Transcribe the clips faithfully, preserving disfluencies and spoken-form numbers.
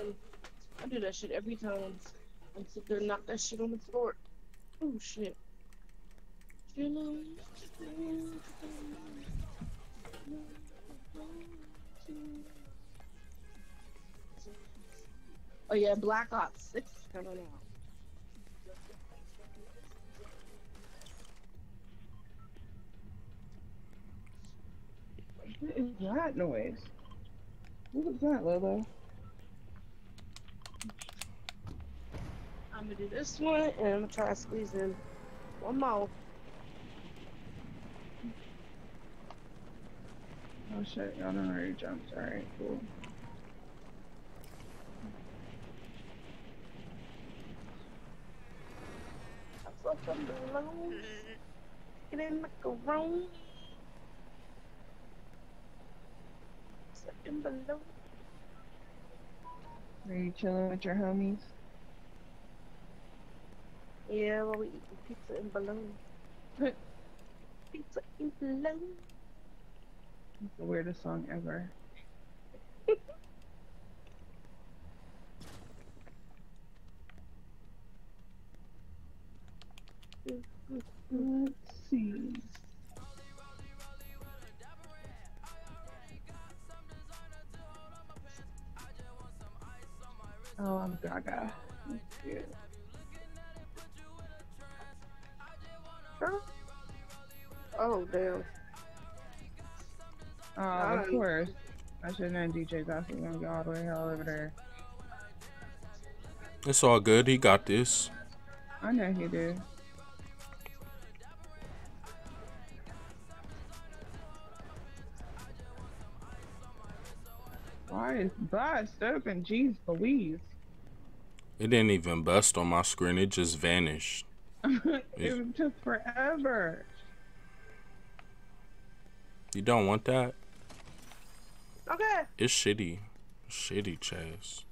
and I do that shit every time. I sit there and knock that shit on the floor. Oh shit. Oh yeah, Black Ops six is coming out. What is that noise? What was that, Lolo? I'm gonna do this one and I'm gonna try to squeeze in one more. Oh shit, y'all done already jumped. Alright, cool. I fucking balloons. Get in macaroni. Sucking balloons. Are you chilling with your homies? Yeah, well, we eating pizza and balloons. Pizza and balloons. It's the weirdest song ever. Let's see. Oh, I'm Gaga. That's cute. Oh, damn. Oh, of course. I should have known D J Goss was gonna go all the way hell over there. It's all good. He got this. I know he did. Why is bust open? Jeez Louise. It didn't even bust on my screen. It just vanished. It it, took forever. You don't want that? Okay. It's shitty. Shitty chest.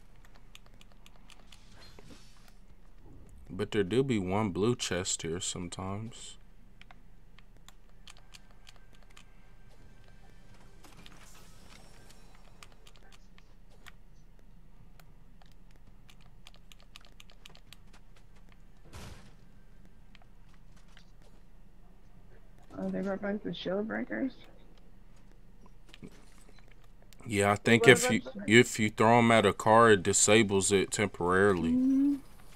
But there do be one blue chest here sometimes. Oh, they brought back the shield breakers? Yeah, I think if you if you throw them at a car, it disables it temporarily. Mm-hmm.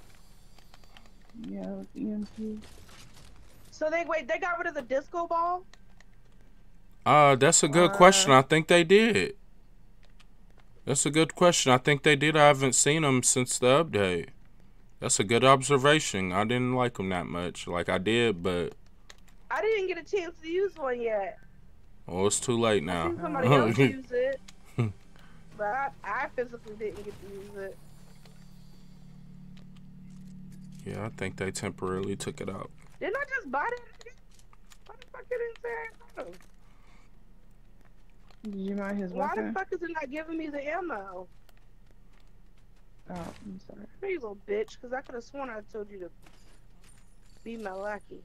Yeah, with E M P. So they wait, they got rid of the disco ball? Uh, that's a good uh, question. I think they did. That's a good question. I think they did. I haven't seen them since the update. That's a good observation. I didn't like them that much. Like I did, but I didn't get a chance to use one yet. Oh, it's too late now. I seen somebody else use it, but I, I physically didn't get to use it. Yeah, I think they temporarily took it out. Didn't I just buy that? Why the fuck didn't say I bought Did you buy his Why weapon? the fuck is it not giving me the ammo? Oh, I'm sorry. You little bitch, because I could have sworn I told you to be my lackey.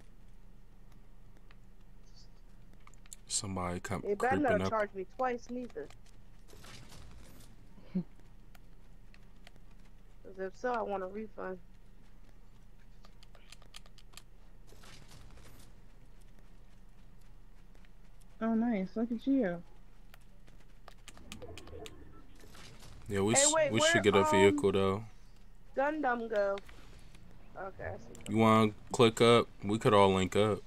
Somebody come They better creeping not up. charge me twice neither. Because if so, I want a refund. Oh, nice. Look at you. Yeah, we hey, wait, we where, should get a vehicle um, though. Gundam go. Okay, I see. You want to click up? We could all link up.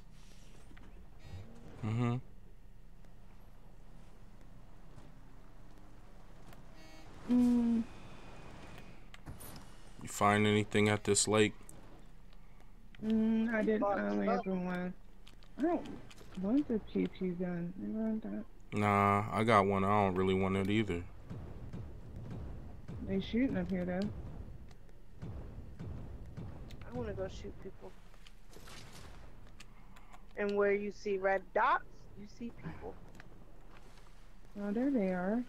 Mm-hmm. Mm. You find anything at this lake? Mm, I didn't. I only have one. I don't want the P P gun. I want that. Nah, I got one. I don't really want it either. They shooting up here though. I want to go shoot people. And where you see red dots, you see people. Oh, there they are.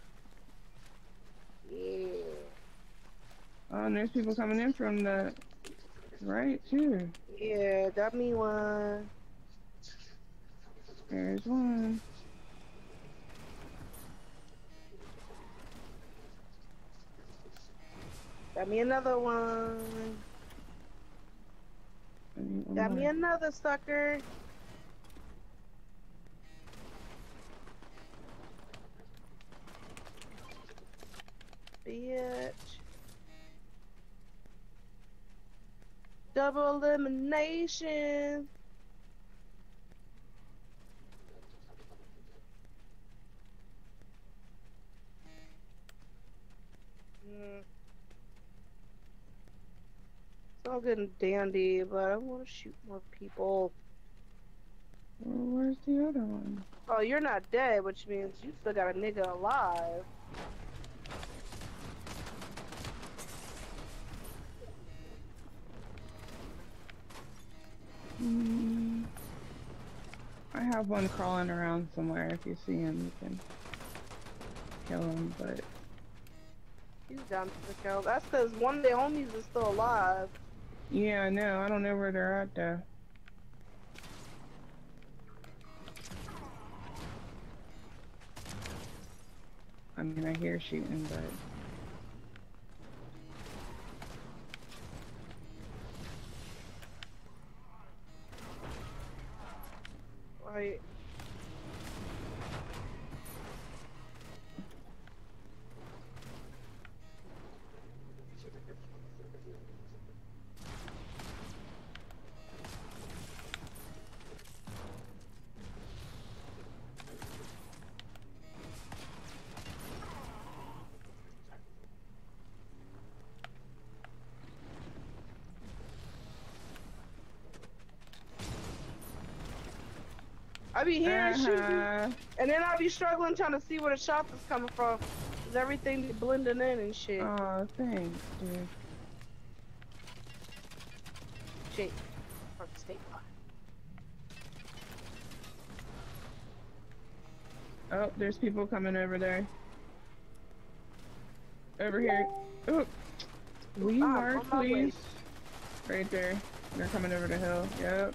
Yeah. Oh, and there's people coming in from the right too. Yeah, got me one. There's one. Got me another one. I need one Got me more. another sucker. Bitch. Double elimination. Mm. It's all good and dandy, but I want to shoot more people. Well, where's the other one? Oh, you're not dead, which means you still got a nigga alive. Mm, I have one crawling around somewhere. If you see him, you can kill him, but... He's down to the kill. That's because one of the homies is still alive. Yeah, I know. I don't know where they're at, though. I mean, I hear shooting, but... Right. I be hearing shooting, Uh-huh. and then I be struggling trying to see where the shots is coming from. Cause everything be blending in and shit. Oh, thanks, dude. Shit. From the state line. Oh, there's people coming over there. Over here. Oh, will you Ah, mark, on my way. please? Right there. They're coming over the hill. Yep.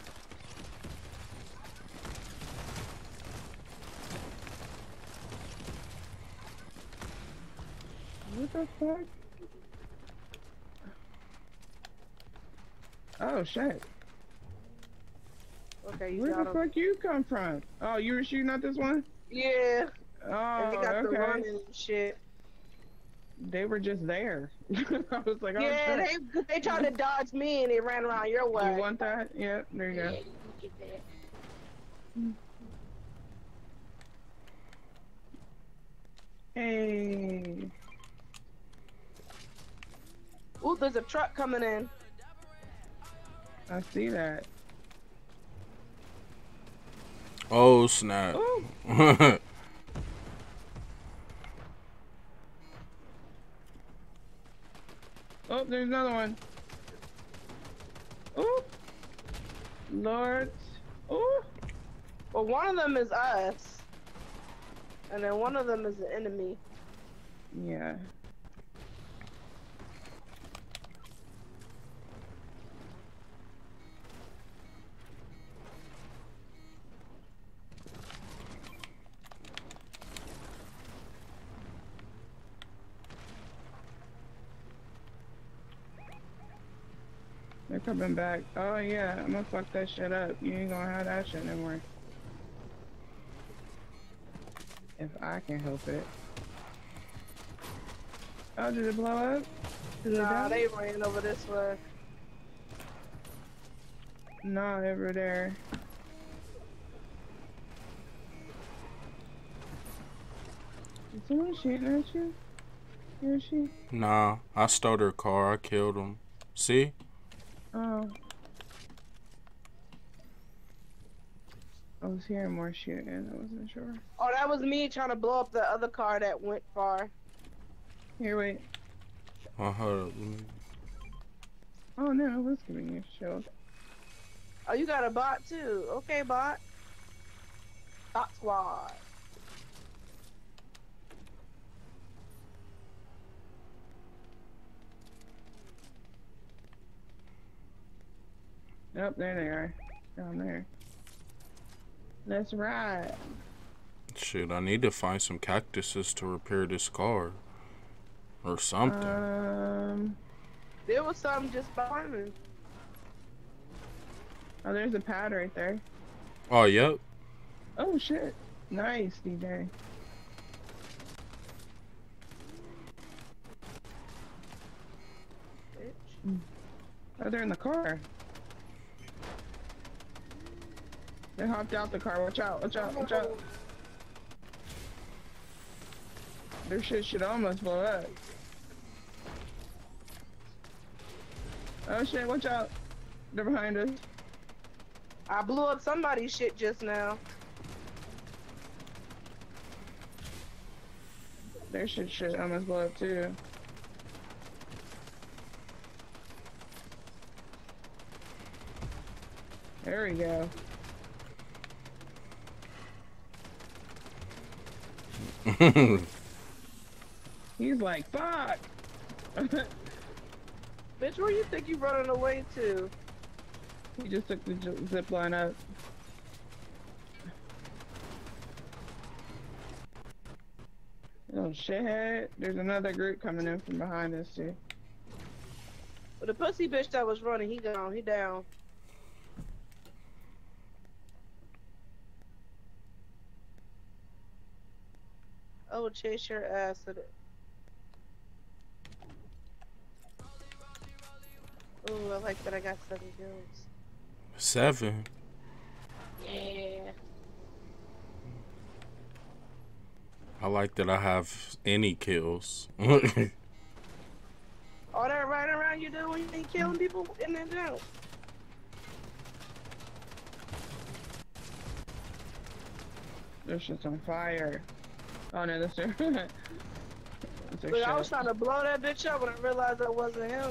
What the fuck? Oh, shit. Okay, you Where got the him. fuck you come from? Oh, you were shooting at this one? Yeah. Oh, And they got the okay. running and shit. They were just there. I was like, oh, Yeah, shit. they they tried to dodge me and they ran around your way. You want that? Yeah, there you Yeah, go. you can get that. Hey. Ooh, there's a truck coming in. I see that. Oh, snap. Ooh. Oh, there's another one. Oh, Lord. Oh, Well, one of them is us. And then one of them is the enemy. yeah. They're coming back. Oh yeah, I'm gonna fuck that shit up. You ain't gonna have that shit no more. If I can help it. Oh, did it blow up? Did it Nah, die? they ran over this way. No, over there. Is someone shooting at you? Where is she? Nah, I stole their car. I killed them. See? Oh. I was hearing more shooting. I wasn't sure. Oh, that was me trying to blow up the other car that went far. Here, wait. Oh, hold up. Let me- Oh no, I was giving you a shield. Oh, you got a bot too. Okay, bot. Bot squad. Oh, there they are. Down there. Let's ride. Shit, I need to find some cactuses to repair this car. Or something. Um, There was something just behind me. Oh, there's a pad right there. Oh, yep. Oh shit. Nice, D J. Bitch. Oh, they're in the car. They hopped out the car. Watch out, watch out, watch out. Their shit should almost blow up. Oh shit, watch out. They're behind us. I blew up somebody's shit just now. Their shit should almost blow up too. There we go. He's like, fuck! Bitch, where you think you running away to? He just took the zip line up. Oh shit. There's another group coming in from behind us too. But the pussy bitch that was running, he gone, he down. I will chase your ass at it. Ooh, I like that I got seven kills. Seven. Yeah. I like that I have any kills. All that riding around you do when you ain't killing people in that jump. This shit's on fire. Oh no, that's their. That's their But shit. I was trying to blow that bitch up when I realized that wasn't him.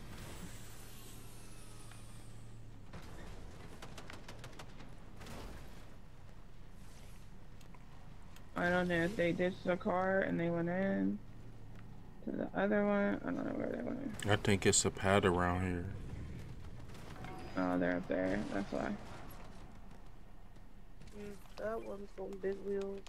I don't know if they ditched the car and they went in to the other one. I don't know where they went. I think it's a pad around here. Oh, they're up there. That's why. Mm, that one's on big wheels.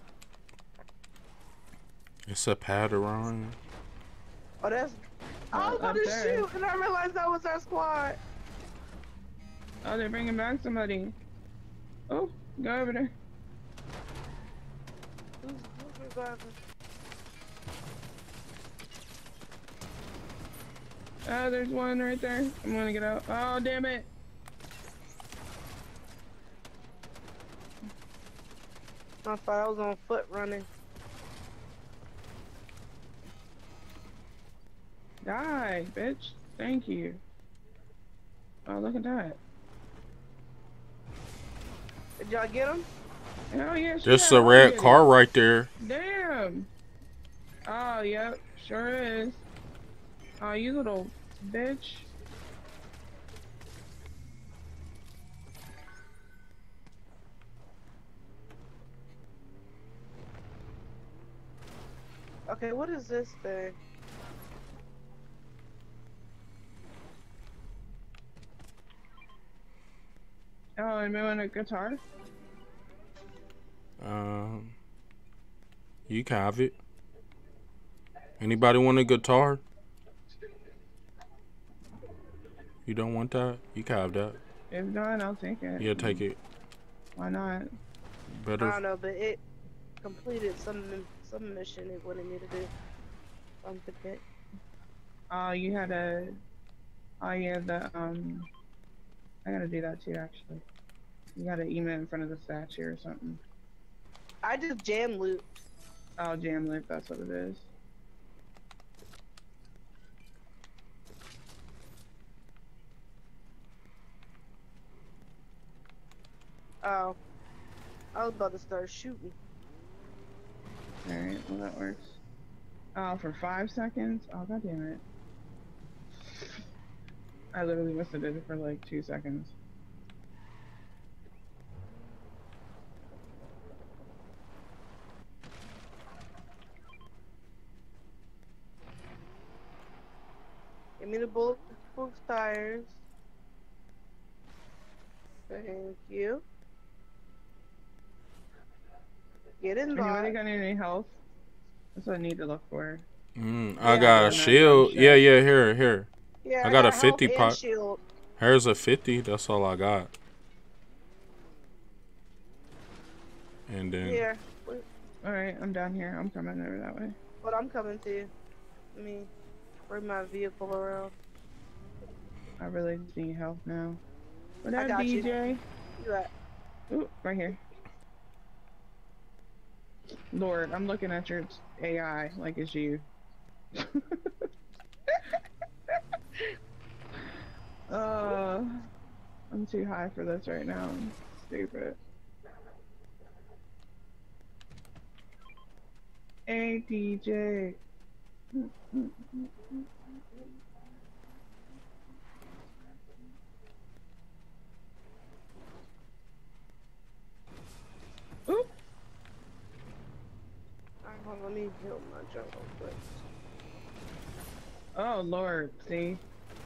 It's a pad around here. Oh, that's. I was Up about to there. shoot and I realized that was our squad. Oh, they're bringing back somebody. Oh, go over there. Who's, who's reviving? Oh, there's one right there. I'm gonna get out. Oh, damn it. My fault, I was on foot running. Die, bitch. Thank you. Oh, look at that. Did y'all get him? Hell yeah, she There's got a all red of it. car right there. Damn. Oh, yep. Sure is. Oh, you little bitch. Okay, what is this thing? Oh, and want a guitar? Um, you can have it. Anybody want a guitar? You don't want that? You can have that. If not, I'll take it. Yeah, take it. Why not? I Better. don't know, but it completed some some mission it wanted me to do. I'm content. Oh, you had a. Oh, yeah, the, um. I gotta do that too, actually. You gotta email in front of the statue or something. I just jam looped. Oh, jam loop, that's what it is. Oh. I was about to start shooting. Alright, well that works. Oh, for five seconds? Oh, god damn it. I literally must have did it for like two seconds. Give me the bulletproof tires. Thank you. Get in Anybody there. got any health? That's what I need to look for. Mm, I Yeah, got I'm a not shield. done Yeah, shit. yeah, here, here. Yeah, I I got a got health fifty and pot. shield. Here's a fifty. That's all I got. And then Here. All right, I'm down here. I'm coming over that way. But I'm coming to you. Let me bring my vehicle around. I really just need help now. What I up, got you. D J? You at? Ooh, right here. Lord, I'm looking at your A I like it's you. uh, I'm too high for this right now. I'm stupid. Hey, D J. Ooh. Alright, hold on, let me heal my junk real quick. Oh, Lord, see?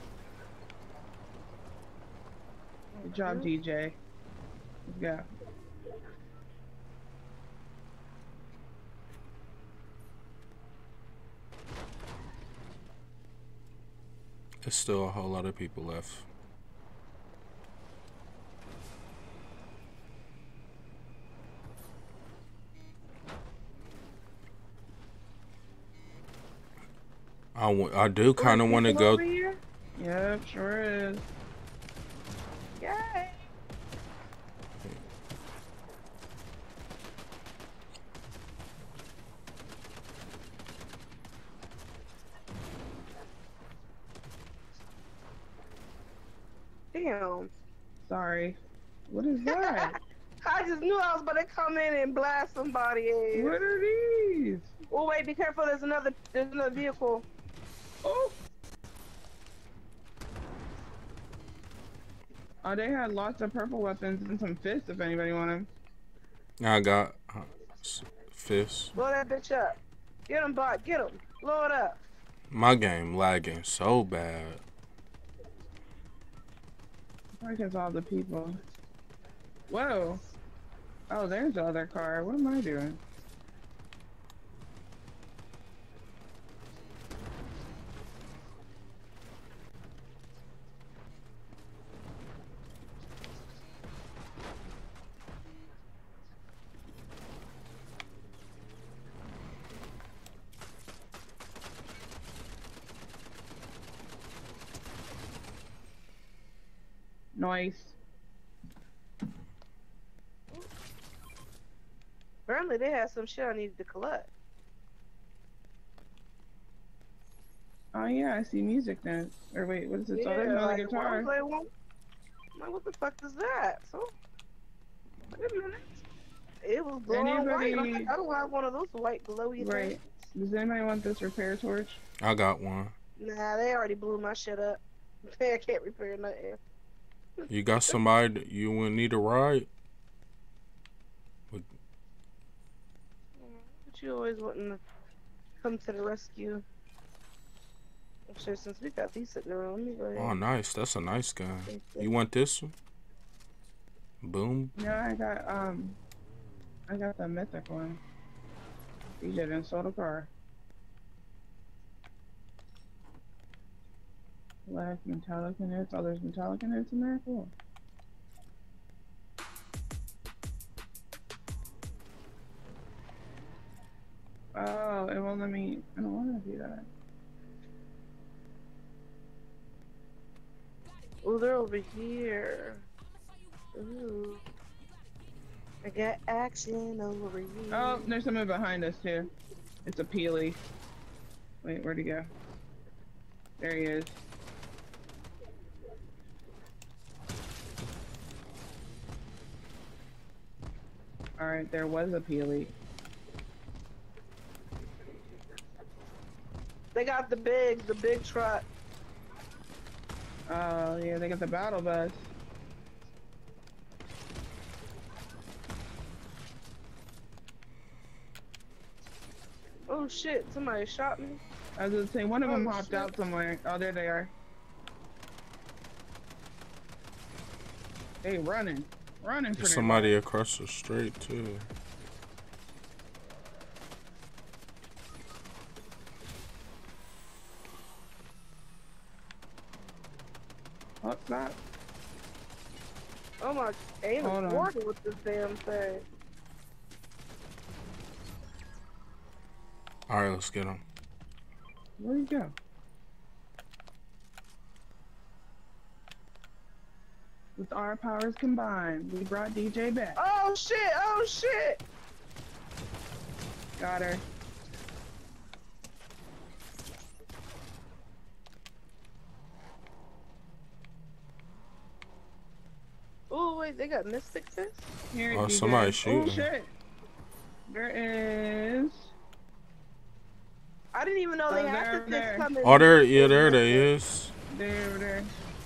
Good job, D J. Let's go. there's still a whole lot of people left. I, w I do kind of want to People go. over here? Yep, sure is. Yay! Damn. Sorry. What is that? I just knew I was about to come in and blast somebody. What are these? Oh wait, be careful. There's another. There's another vehicle. Oh. Oh, they had lots of purple weapons and some fists if anybody wanted. I got uh, s- fists. Blow that bitch up. Get him, bot. Get him. Blow it up. My game lagging so bad. Because all the people. Whoa. Oh, there's the other car. What am I doing? Nice. Apparently they had some shit I needed to collect. Oh yeah, I see music notes. Or wait, what is this? Oh, there's another like, guitar. Like, well, I'm like, what the fuck is that? So, wait a minute. It was glowing Anybody- white. Like, I don't have one of those white glowy Right. things. Does anybody want this repair torch? I got one. Nah, they already blew my shit up. I can't repair nothing. You got somebody that you would need a ride? But you always wanting to come to the rescue. I'm sure since we got these sitting around, let me go ahead. Oh, nice. That's a nice gun. You want this one? Boom. No, I got um, I got the mythic one. D J didn't sold a car. Black metallic notes. Oh, there's metallic notes in there. Cool. Oh, it won't let me. I don't want to do that. Oh, they're over here. Ooh. I got action over here. Oh, there's someone behind us too. It's a peely. Wait, where'd he go? There he is. Alright, there was a peely. They got the big, the big truck. Oh, yeah, they got the battle bus. Oh shit, somebody shot me. I was gonna say, one of them Oh, hopped shit. out somewhere. Oh, there they are. They running. Running for There's their somebody across the street, too. Oh, stop. Oh my, aim Hold is on. horrible with this damn thing. All right, let's get him. Where'd you go? With our powers combined, we brought D J back. Oh shit! Oh shit! Got her. Oh wait, they got Mystic Fist? Here, Oh, D J. somebody Oh shooting. shit. There is. I didn't even know Oh, they they're had over the there. fist coming. Oh, there, yeah, there they is. There, there.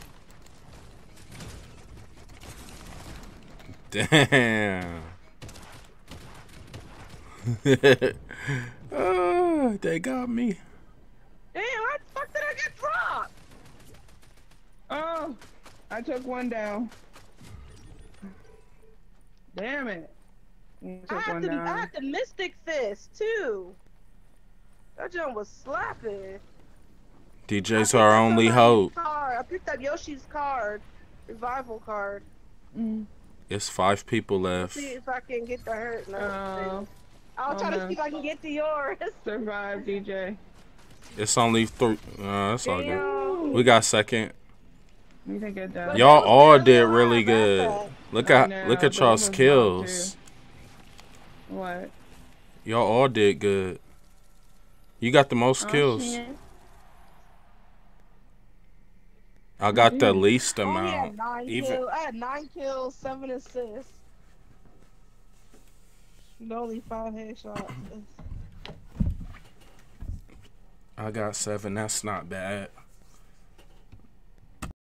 Damn. Oh, they got me. Damn, how the fuck did I get dropped? Oh, I took one down. Damn it. You I took had one the down. I had the Mystic Fist too. That jump was slapping. D I J's picked our up only somebody's hope. Card. I picked up Yoshi's card, revival card. Mm. It's five people left. See if I can get to her. No, Oh, I'll try oh, to no. see if I can get to yours. survive, D J. It's only three. Uh, that's all good. Damn. We got second. We didn't get But that. Y'all they was all barely did alive really at good. that. Look I at know, look at but y'all's it was kills. What? Y'all all did good. You got the most Oh, kills. shit. I got the did. least I only had amount. nine Even kills. I had nine kills, seven assists. And only five headshots. I got seven. That's not bad.